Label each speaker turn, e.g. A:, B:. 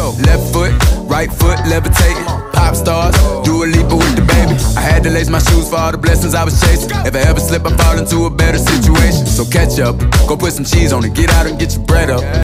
A: go. Left foot, right foot, levitating. Pop stars, do a lipa with the baby. I had to lace my shoes for all the blessings I was chasing. If I ever slip, I fall into a better situation. So catch up, go put some cheese on it, get out and get your bread up.